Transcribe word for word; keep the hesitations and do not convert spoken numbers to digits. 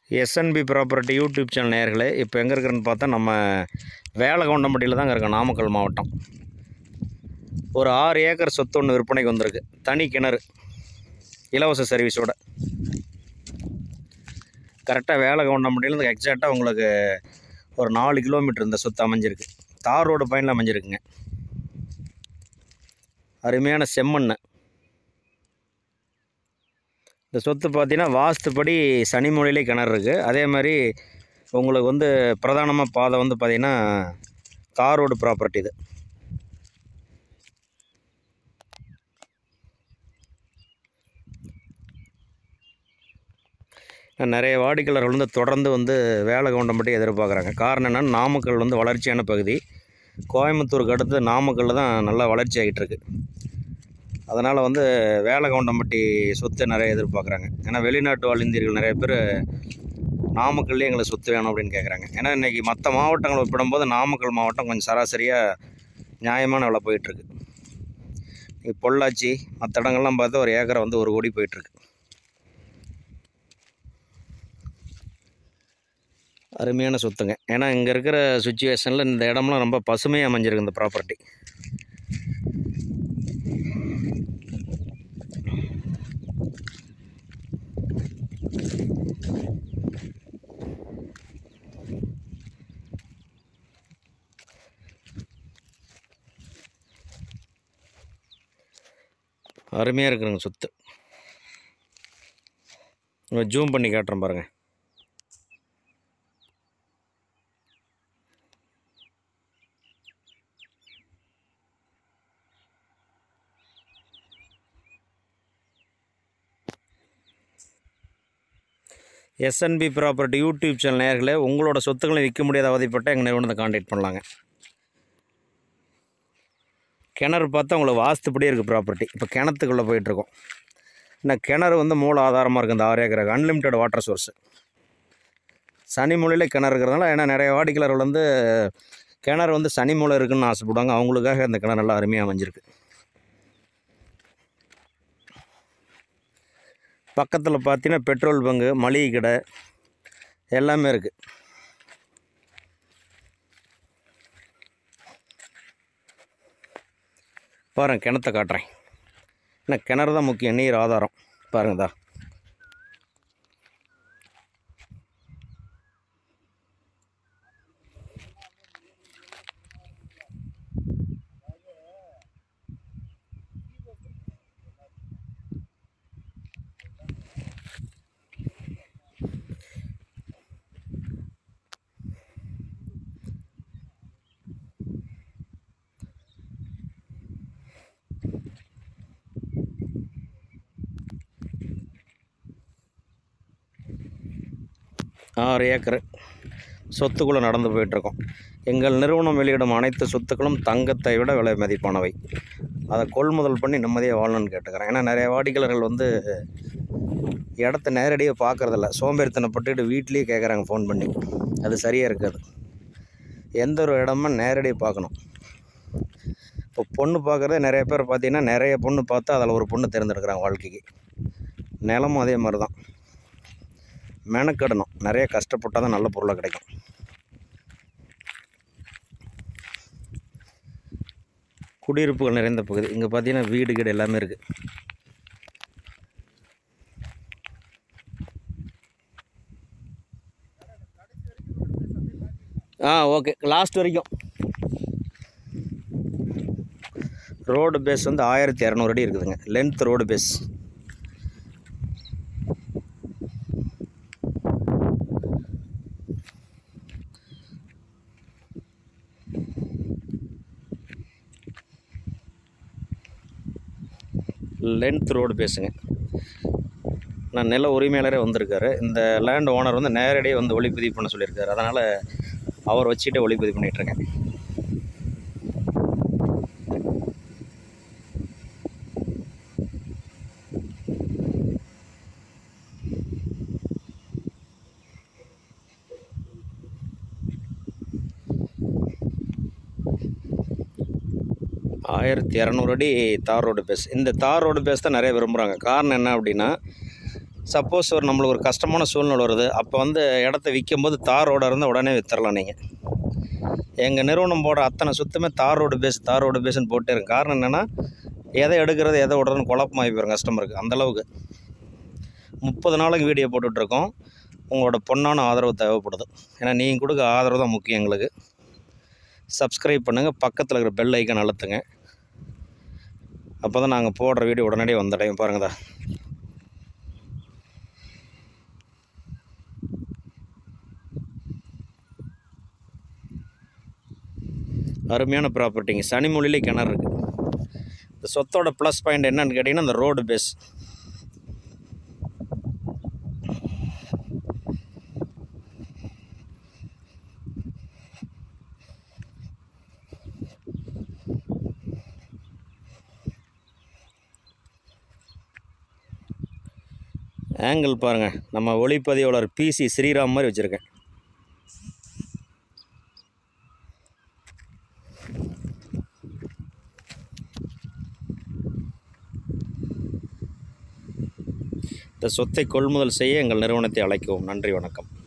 SNP property YouTube channel நேயர்களே, இப்போ எங்கே இருக்கிறேன்னு பார்த்தா நம்ம வேலகவுண்டம்பட்டியில் தாங்க இருக்கோம், நாமக்கல் மாவட்டம். ஒரு ஆறு ஏக்கர் சொத்து ஒன்று விற்பனைக்கு வந்திருக்கு. தனி கிணறு, இலவச சர்வீஸோட. கரெக்டாக வேலகவுண்டம்பட்டியிலேருந்து எக்ஸாக்டாக உங்களுக்கு ஒரு நாலு கிலோமீட்டர் இந்த சொத்து அமைஞ்சிருக்கு. தார் ரோடு பயனில் அமைஞ்சிருக்குங்க. அருமையான செம்மண். இந்த சொத்து பார்த்தீங்கன்னா வாஸ்துப்படி சனி மூலையிலே கிணறு இருக்குது. அதே மாதிரி உங்களுக்கு வந்து பிரதானமாக பாதை வந்து பார்த்திங்கன்னா தார் ரோடு ப்ராப்பர்ட்டி. இது நிறைய வாடிக்கையாளர்கள் வந்து தொடர்ந்து வந்து வேலகவுண்டம்பட்டி எதிர்பார்க்குறாங்க. காரணம் என்னென்னா, நாமக்கல் வந்து வளர்ச்சியான பகுதி. கோயம்புத்தூருக்கு அடுத்து நாமக்கல்லில் தான் நல்லா வளர்ச்சி ஆகிட்டு இருக்கு. அதனால் வந்து வேலகவுண்டம்பட்டி சொத்தை நிறைய எதிர்பார்க்குறாங்க. ஏன்னா வெளிநாட்டு வாழ் இந்தியர்கள் நிறைய பேர் நாமக்கல்லே எங்களுக்கு சொத்து வேணும் அப்படின்னு கேட்குறாங்க. ஏன்னா இன்றைக்கி மற்ற மாவட்டங்களை ஒப்பிடும்போது நாமக்கல் மாவட்டம் கொஞ்சம் சராசரியாக நியாயமான விலை போயிட்டுருக்கு. பொள்ளாச்சி மற்ற இடங்கள்லாம் பார்த்தா ஒரு ஏக்கரை வந்து ஒரு கோடி போயிட்டுருக்கு. அருமையான சொத்துங்க. ஏன்னா இங்கே இருக்கிற சுச்சுவேஷனில் இந்த இடம்லாம் ரொம்ப பசுமையாக அமைஞ்சிருக்கு இந்த ப்ராப்பர்ட்டி. அருமையாக இருக்குதுங்க சொத்து. ஜூம் பண்ணி காட்டுறேன் பாருங்கள். எஸ்என்பி ப்ராப்பர்ட்டி யூடியூப் சேனல் நேயர்களே, உங்களோட சொத்துக்களை விற்க முடியாத அவதிப்பட்ட எங்கள் நிறுவனத்தை கான்டாக்ட் பண்ணலாங்க. கிணறு பார்த்தா உங்களுக்கு வாஸ்துப்படியே இருக்குது ப்ராப்பர்ட்டி. இப்போ கிணத்துக்குள்ளே போயிட்டுருக்கோம். இன்னும் கிணறு வந்து மூல ஆதாரமாக இருக்குது. இந்த ஆறு ஏக்கருக்கு அன்லிமிட்டட் வாட்டர் சோர்ஸு. சனி மூலையிலே கிணறு இருக்கிறதுனால, ஏன்னா நிறைய வாடிக்கையாளர்கள் வந்து கிணறு வந்து சனி மூலை இருக்குதுன்னு ஆசைப்படுவாங்க. அவங்களுக்காக இந்த கிணறு நல்லா அருமையாக அமைஞ்சிருக்கு. பக்கத்தில் பார்த்தீங்கன்னா பெட்ரோல் பங்கு, மளிகை கடை எல்லாமே இருக்குது. பாருங்கள், கிணத்தை காட்டுறேன். ஏன்னா கிணறு தான் முக்கியம், நீர் ஆதாரம். பாருங்கதா, ஆறு ஏக்கரு சொத்துக்குள்ளே நடந்து போயிட்டுருக்கோம். எங்கள் நிறுவனம் வெளியிடும் அனைத்து சொத்துக்களும் தங்கத்தை விட விலை மதிப்பானவை. அதை கொள்முதல் பண்ணி நிம்மதியாக வாழணும்னு கேட்டுக்கிறேன். ஏன்னா நிறைய வாடிக்கையாளர்கள் வந்து இடத்த நேரடியாக பார்க்குறதில்ல, சோம்பேறித்தனப்பட்டுட்டு வீட்லேயே கேட்குறாங்க ஃபோன் பண்ணி. அது சரியாக இருக்காது. எந்த ஒரு இடமும் நேரடியாக பார்க்கணும். இப்போ பொண்ணு பார்க்குறதே நிறைய பேர் பார்த்திங்கன்னா, நிறைய பொண்ணு பார்த்து அதில் ஒரு பொண்ணு தேர்ந்தெடுக்கிறாங்க வாழ்க்கைக்கு. நிலமும் அதே மாதிரி தான். மெனக்கெடணும், நிறைய கஷ்டப்பட்டால் தான் நல்ல பொருளாக கிடைக்கும். குடியிருப்புகள் நிறைந்த பகுதி. இங்கே பார்த்தீங்கன்னா வீடு கீடு எல்லாமே இருக்குது. ஆ ஓகே, லாஸ்ட் வரைக்கும். ரோடு பேஸ் வந்து ஆயிரத்தி இரநூறு அடி இருக்குதுங்க. Length road face. Length road பேசுங்க. நான் நில உரிமையாளரே வந்திருக்காரு. இந்த லேண்ட் ஓனர் வந்து நேரடியாக வந்து ஒளிப்பதிவு பண்ண சொல்லியிருக்காரு. அதனால் அவர் வச்சுக்கிட்டே ஒளிப்பதிவு பண்ணிகிட்ருக்கேன். ஆயிரத்தி இரநூறு அடி தார் ரோடு பேஸ். இந்த தார் ரோடு பேஸ் தான் நிறைய விரும்புகிறாங்க. காரணம் என்ன அப்படின்னா, சப்போஸ் ஒரு நம்மளுக்கு ஒரு கஷ்டமான சூழ்நிலை வருது, அப்போ வந்து இடத்த விற்கும்போது தார் ரோடாக இருந்தால் உடனே விற்றுறலாம் நீங்கள். எங்கள் நிறுவனம் போடுற அத்தனை சுத்தமே tar road face tar road பேஸ்ன்னு போட்டே இருக்கும். காரணம் என்னென்னா, எதை எடுக்கிறது எதை விடுறதுன்னு குழப்பமாகி போயிடும் கஸ்டமருக்கு. அந்தளவுக்கு முப்பது நாளைக்கு வீடியோ போட்டுட்ருக்கோம். உங்களோட பொண்ணான ஆதரவு தேவைப்படுது. ஏன்னா நீங்கள் கொடுக்க ஆதரவு தான் முக்கியம் எங்களுக்கு. சப்ஸ்கிரைப் பண்ணுங்கள், பக்கத்தில் இருக்கிற பெல் ஐக்கான் அழுத்துங்க. அப்போ தான் நாங்கள் போடுற வீடியோ உடனடியாக வந்தடையும். பாருங்கள் தான் அருமையான ப்ராப்பர்ட்டிங்க. சனிமொழியிலே கிணறு இருக்குது. இந்த சொத்தோட ப்ளஸ் பாயிண்ட் என்னன்னு கேட்டிங்கன்னா, இந்த ரோடு பேஸ். ஆங்கிள் பாருங்கள், நம்ம ஒளிப்பதிவாளர் பிசி ஸ்ரீராம் மாதிரி வச்சுருக்கேன். இந்த சொத்தை கொள்முதல் செய்ய எங்கள் நிறுவனத்தை அழைக்கவும். நன்றி, வணக்கம்.